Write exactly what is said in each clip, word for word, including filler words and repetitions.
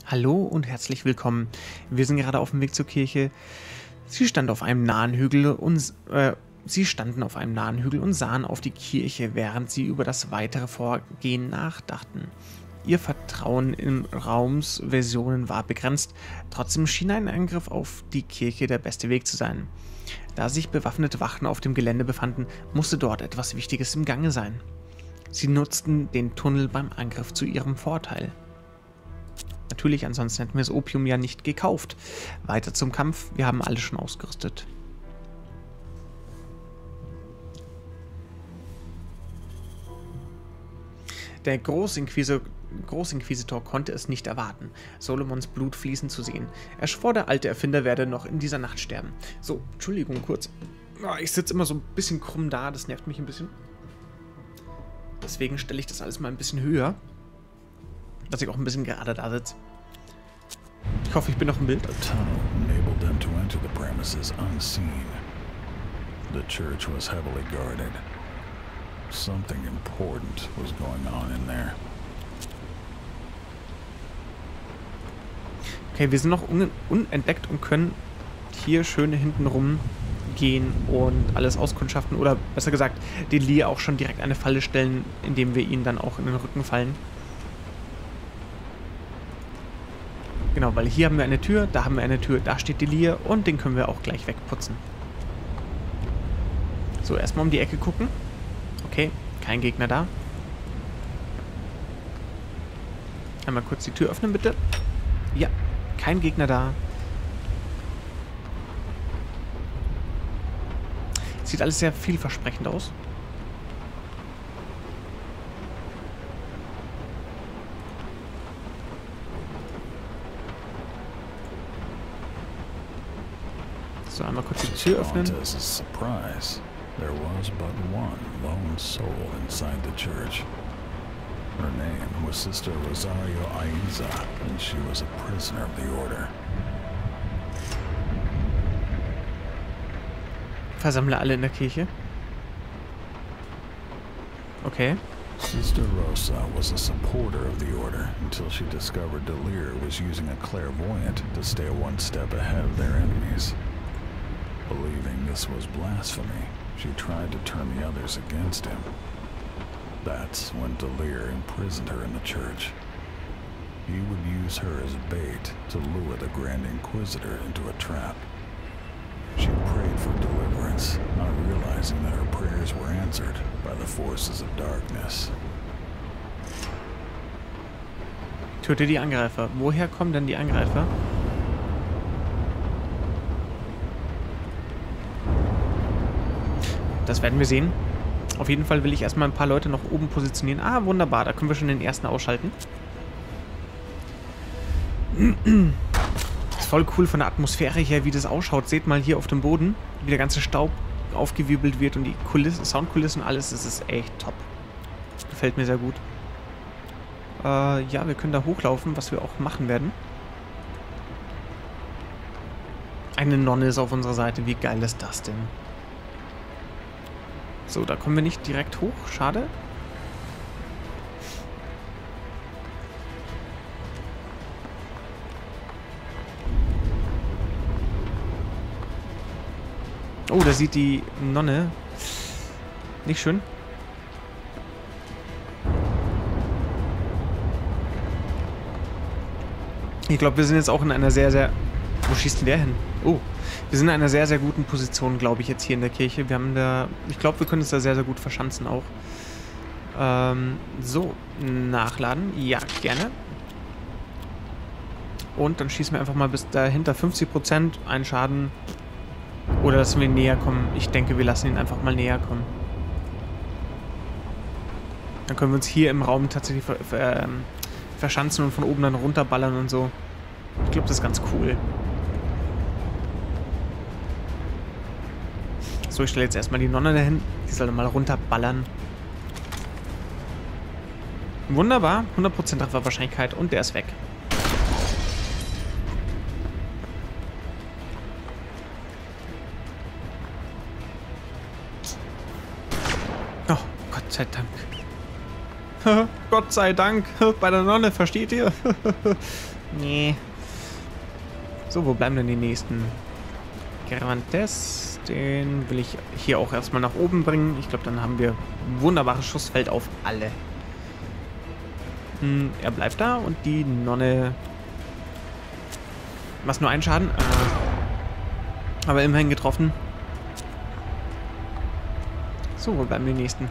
Hallo und herzlich willkommen. Wir sind gerade auf dem Weg zur Kirche. Sie stand auf einem nahen Hügel und äh, sie standen auf einem nahen Hügel und sahen auf die Kirche, während sie über das weitere Vorgehen nachdachten. Ihr Vertrauen in Raumsversionen war begrenzt, trotzdem schien ein Angriff auf die Kirche der beste Weg zu sein. Da sich bewaffnete Wachen auf dem Gelände befanden, musste dort etwas Wichtiges im Gange sein. Sie nutzten den Tunnel beim Angriff zu ihrem Vorteil. Natürlich, ansonsten hätten wir das Opium ja nicht gekauft. Weiter zum Kampf, wir haben alle schon ausgerüstet. Der Großinquisitor, Großinquisitor konnte es nicht erwarten, Solomons Blut fließen zu sehen. Er schwor, der alte Erfinder werde noch in dieser Nacht sterben. So, Entschuldigung kurz. Ich sitze immer so ein bisschen krumm da, das nervt mich ein bisschen. Deswegen stelle ich das alles mal ein bisschen höher, dass ich auch ein bisschen gerade da sitze. Ich hoffe, ich bin noch im Bild. A tunnel enabled them to enter the premises unseen. The church was heavily guarded. Something important was going on in there. Okay, wir sind noch un unentdeckt und können hier schön hinten rum gehen und alles auskundschaften. Oder besser gesagt, den Lee auch schon direkt eine Falle stellen, indem wir ihn dann auch in den Rücken fallen. Genau, weil hier haben wir eine Tür, da haben wir eine Tür, da steht die Lie und den können wir auch gleich wegputzen. So, erstmal um die Ecke gucken. Okay, kein Gegner da. Einmal kurz die Tür öffnen, bitte. Ja, kein Gegner da. Sieht alles sehr vielversprechend aus. So, einmal kurz die Tür öffnen. As a surprise, there was but one lone soul inside the church. Her name was Sister Rosario Aiza, and she was a prisoner of the order. Versammle alle in der Kirche. Okay. Sister Rosa was a supporter of the order until she discovered Delir was using a clairvoyant to stay one step ahead of their enemies. Believing this was blasphemy, she tried to turn the others against him. That's when Delir imprisoned her in the church. He would use her as bait to lure the Grand Inquisitor into a trap. She prayed for deliverance, not realizing that her prayers were answered by the forces of darkness. Töte die Angreifer. Woher kommen denn die Angreifer? Das werden wir sehen. Auf jeden Fall will ich erstmal ein paar Leute noch oben positionieren. Ah, wunderbar. Da können wir schon den ersten ausschalten. Ist voll cool von der Atmosphäre her, wie das ausschaut. Seht mal hier auf dem Boden, wie der ganze Staub aufgewirbelt wird und die Kulissen, Soundkulissen und alles. Das ist echt top. Gefällt mir sehr gut. Äh, ja, wir können da hochlaufen, was wir auch machen werden. Eine Nonne ist auf unserer Seite. Wie geil ist das denn? So, da kommen wir nicht direkt hoch. Schade. Oh, da sieht die Nonne. Nicht schön. Ich glaube, wir sind jetzt auch in einer sehr, sehr... Wo schießt denn der hin? Oh, wir sind in einer sehr, sehr guten Position, glaube ich, jetzt hier in der Kirche. Wir haben da... Ich glaube, wir können uns da sehr, sehr gut verschanzen auch. Ähm, so, nachladen. Ja, gerne. Und dann schießen wir einfach mal bis dahinter fünfzig Prozent. Einen Schaden... Oder dass wir näher kommen. Ich denke, wir lassen ihn einfach mal näher kommen. Dann können wir uns hier im Raum tatsächlich ver ver ähm, verschanzen und von oben dann runterballern und so. Ich glaube, das ist ganz cool. So, ich stelle jetzt erstmal die Nonne dahin. Die soll dann mal runterballern. Wunderbar. hundert Prozent Trefferwahrscheinlichkeit und der ist weg. Oh, Gott sei Dank. Gott sei Dank. Bei der Nonne, versteht ihr? Nee. So, wo bleiben denn die nächsten? Cervantes, den will ich hier auch erstmal nach oben bringen. Ich glaube, dann haben wir ein wunderbares Schussfeld auf alle. Hm, er bleibt da und die Nonne... Was, nur einen Schaden? Äh, aber immerhin getroffen. So, wo bleiben die nächsten?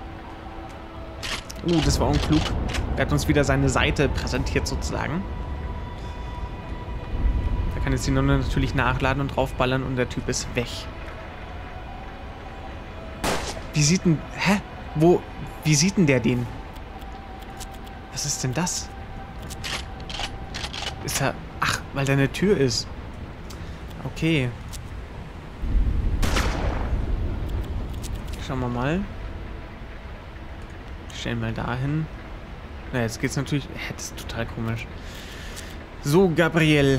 Uh, das war unklug. Er hat uns wieder seine Seite präsentiert sozusagen. Da kann jetzt die Nonne natürlich nachladen und draufballern und der Typ ist weg. Wie sieht denn... Hä? Wo... Wie sieht denn der den? Was ist denn das? Ist er... Ach, weil da eine Tür ist. Okay. Schauen wir mal. Stellen mal dahin. Na, jetzt geht's natürlich... Hä, das ist total komisch. So, Gabriel.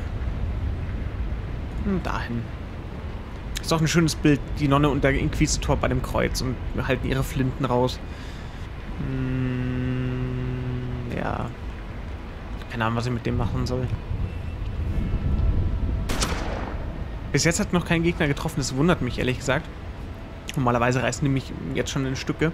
Hm, dahin. Ist doch ein schönes Bild. Die Nonne und der Inquisitor bei dem Kreuz und halten ihre Flinten raus. Hm, ja. Keine Ahnung, was ich mit dem machen soll. Bis jetzt hat noch kein Gegner getroffen. Das wundert mich, ehrlich gesagt. Normalerweise reißen die mich jetzt schon in Stücke.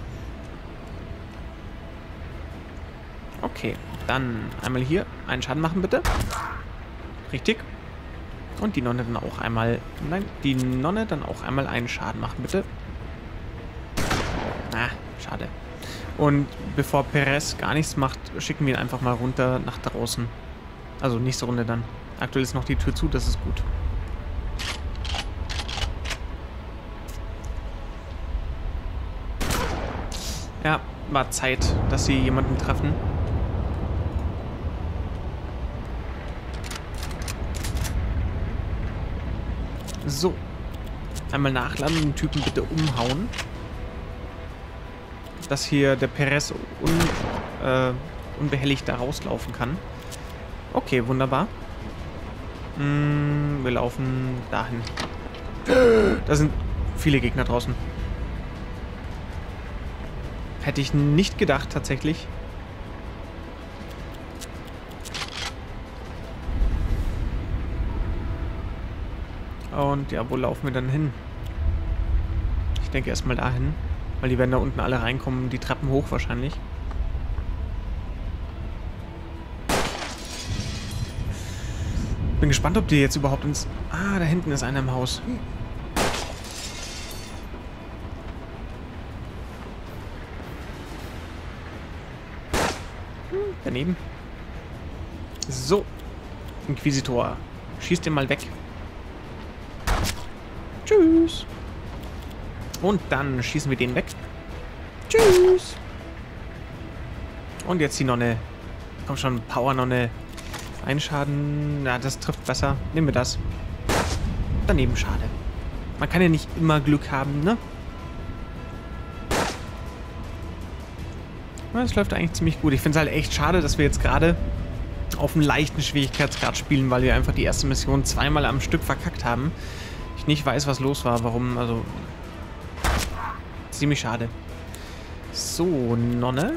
Okay, dann einmal hier einen Schaden machen, bitte. Richtig. Und die Nonne dann auch einmal... Nein, die Nonne dann auch einmal einen Schaden machen, bitte. Ah, schade. Und bevor Perez gar nichts macht, schicken wir ihn einfach mal runter nach draußen. Also nächste Runde dann. Aktuell ist noch die Tür zu, das ist gut. Ja, war Zeit, dass sie jemanden treffen. So. Einmal nachladen und den Typen bitte umhauen. Dass hier der Perez un, äh, unbehelligt da rauslaufen kann. Okay, wunderbar. Mm, wir laufen dahin. Da sind viele Gegner draußen. Hätte ich nicht gedacht, tatsächlich. Und ja, wo laufen wir dann hin? Ich denke erstmal dahin. Weil die werden da unten alle reinkommen, die Treppen hoch wahrscheinlich. Bin gespannt, ob die jetzt überhaupt ins... Ah, da hinten ist einer im Haus. Hm, daneben. So. Inquisitor. Schießt den mal weg. Tschüss. Und dann schießen wir den weg. Tschüss. Und jetzt die Nonne. Komm schon, Power-Nonne. Ein Schaden. Ja, das trifft besser. Nehmen wir das. Daneben, schade. Man kann ja nicht immer Glück haben, ne? Das läuft eigentlich ziemlich gut. Ich finde es halt echt schade, dass wir jetzt gerade auf einem leichten Schwierigkeitsgrad spielen, weil wir einfach die erste Mission zweimal am Stück verkackt haben. Ich nicht weiß, was los war. Warum, also... Ziemlich schade. So, Nonne.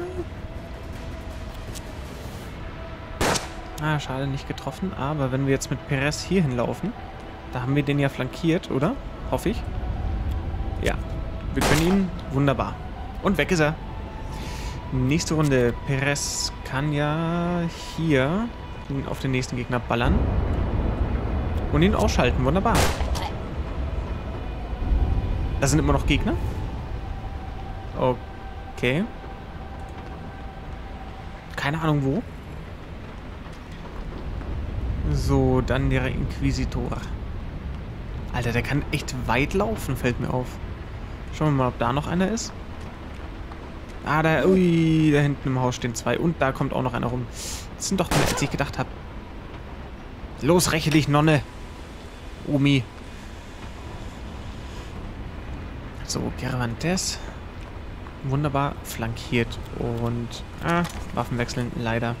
Ah, schade, nicht getroffen. Aber wenn wir jetzt mit Perez hier hinlaufen, da haben wir den ja flankiert, oder? Hoffe ich. Ja, wir können ihn. Wunderbar. Und weg ist er. Nächste Runde. Perez kann ja hier auf den nächsten Gegner ballern. Und ihn ausschalten. Wunderbar. Da sind immer noch Gegner. Okay. Keine Ahnung wo. So, dann der Inquisitor. Alter, der kann echt weit laufen, fällt mir auf. Schauen wir mal, ob da noch einer ist. Ah, da, ui, da hinten im Haus stehen zwei. Und da kommt auch noch einer rum. Das sind doch mehr, als ich gedacht habe. Los, räche dich, Nonne. Omi. So, Cervantes. Wunderbar flankiert. Und, ah, Waffen wechseln, leider.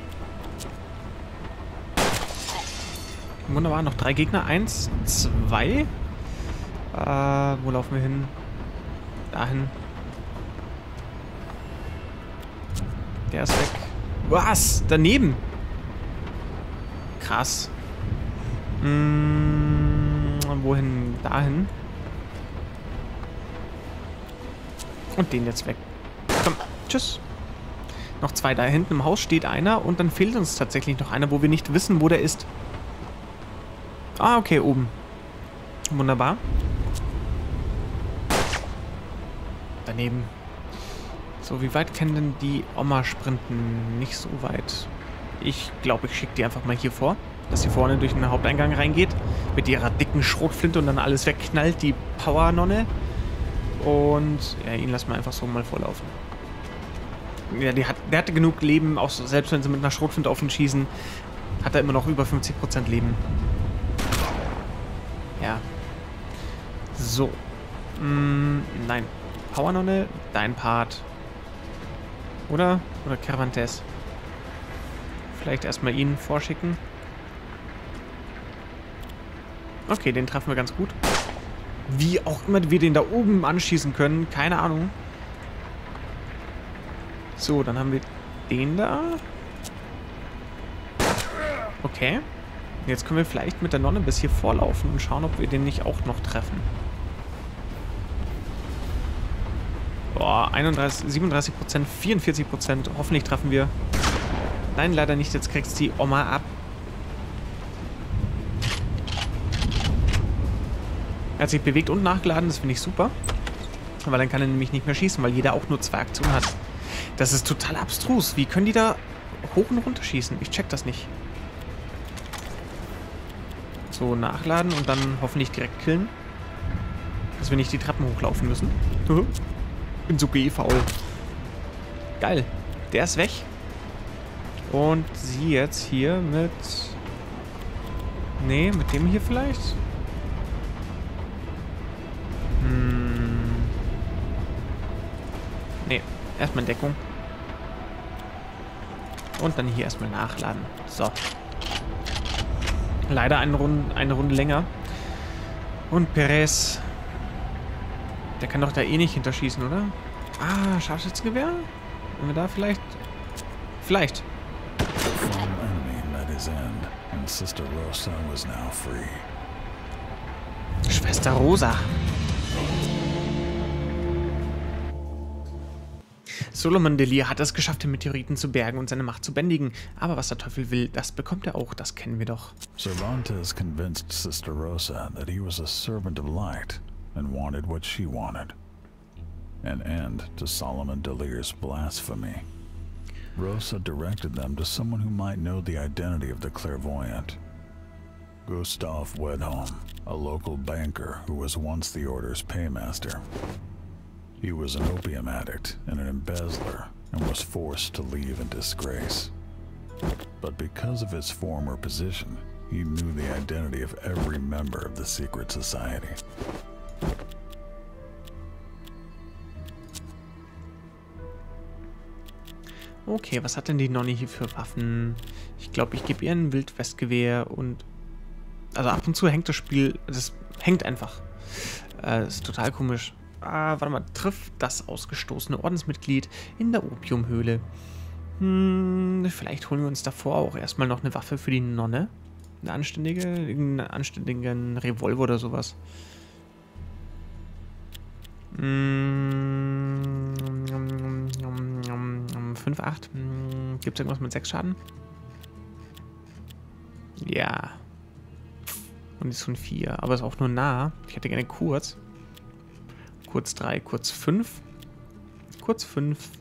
Wunderbar, noch drei Gegner. Eins, zwei. Äh, wo laufen wir hin? Dahin. Der ist weg. Was? Daneben? Krass. Hm, wohin? Dahin. Und den jetzt weg. Komm, tschüss. Noch zwei. Da hinten im Haus steht einer und dann fehlt uns tatsächlich noch einer, wo wir nicht wissen, wo der ist. Ah, okay, oben. Wunderbar. Daneben. So, wie weit können denn die Oma sprinten? Nicht so weit. Ich glaube, ich schicke die einfach mal hier vor, dass sie vorne durch den Haupteingang reingeht. Mit ihrer dicken Schrotflinte und dann alles wegknallt, die Power-Nonne. Und ja, ihn lassen wir einfach so mal vorlaufen. Ja, die hat, der hatte genug Leben, auch so, selbst wenn sie mit einer Schrotflinte auf ihn schießen, hat er immer noch über fünfzig Prozent Leben. Ja. So. Mm, nein. Powernonne, dein Part. Oder? Oder Cervantes. Vielleicht erstmal ihn vorschicken. Okay, den treffen wir ganz gut. Wie auch immer wir den da oben anschießen können, keine Ahnung. So, dann haben wir den da. Okay. Jetzt können wir vielleicht mit der Nonne bis hier vorlaufen und schauen, ob wir den nicht auch noch treffen. Boah, einunddreißig, siebenunddreißig Prozent, vierundvierzig Prozent. Hoffentlich treffen wir. Nein, leider nicht. Jetzt kriegst du die Oma ab. Er hat sich bewegt und nachgeladen. Das finde ich super. Aber dann kann er nämlich nicht mehr schießen, weil jeder auch nur zwei Aktionen hat. Das ist total abstrus. Wie können die da hoch und runter schießen? Ich check das nicht. So, nachladen und dann hoffentlich direkt killen. Dass wir nicht die Treppen hochlaufen müssen. Bin so geh-faul. Geil. Der ist weg. Und sie jetzt hier mit... Nee, mit dem hier vielleicht? Hm. Nee, erstmal in Deckung. Und dann hier erstmal nachladen. So. Leider eine Runde, eine Runde länger. Und Perez... Der kann doch da eh nicht hinterschießen, oder? Ah, Scharfschützengewehr? Wenn wir da vielleicht... Vielleicht. Schwester Rosa. Solomon Delir hat es geschafft, den Meteoriten zu bergen und seine Macht zu bändigen. Aber was der Teufel will, das bekommt er auch. Das kennen wir doch. Cervantes convinced Sister Rosa that he was a servant of light and wanted what she wanted. An end to Solomon Delir's blasphemy. Rosa directed them to someone who might know the identity of the clairvoyant. Gustav Wedholm, a local banker who was once the Order's paymaster. He was an opium addict and an embezzler and was forced to leave in disgrace. But because of his former position, he knew the identity of every member of the secret society. Okay, was hat denn die Nonne hier für Waffen? Ich glaube, ich gebe ihr ein Wildwestgewehr und... Also ab und zu hängt das Spiel... Das hängt einfach. Äh, das ist total komisch. Ah, warte mal. Trifft das ausgestoßene Ordensmitglied in der Opiumhöhle. Hm, vielleicht holen wir uns davor auch erstmal noch eine Waffe für die Nonne. Eine anständige... Einen anständigen Revolver oder sowas. Hm... fünf, acht. Gibt es irgendwas mit sechs Schaden? Ja. Und ist schon vier. Aber ist auch nur nah. Ich hätte gerne kurz. Kurz drei, kurz fünf. Kurz fünf.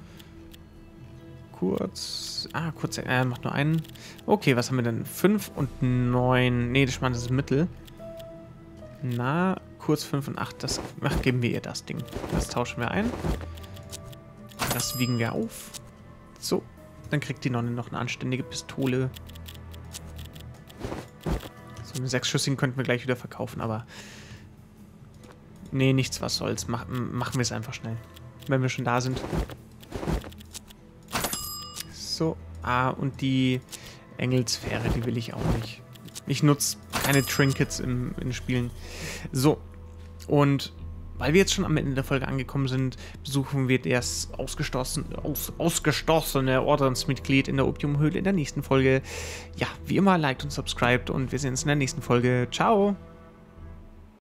Kurz. Ah, kurz. Er äh, macht nur einen. Okay, was haben wir denn? fünf und neun. Nee, das ist das Mittel. Na, kurz fünf und acht. Das ach, geben wir ihr das Ding. Das tauschen wir ein. Das wiegen wir auf. So, dann kriegt die Nonne noch eine anständige Pistole. So eine sechsschüssigen könnten wir gleich wieder verkaufen, aber... Nee, nichts, was soll's. Mach, machen wir es einfach schnell. Wenn wir schon da sind. So, ah, und die Engelsphäre, die will ich auch nicht. Ich nutze keine Trinkets im, in Spielen. So, und weil wir jetzt schon am Ende der Folge angekommen sind, besuchen wir das ausgestoßen, aus, ausgestoßene Ordensmitglied in der Opiumhöhle in der nächsten Folge. Ja, wie immer, liked und subscribed und wir sehen uns in der nächsten Folge. Ciao!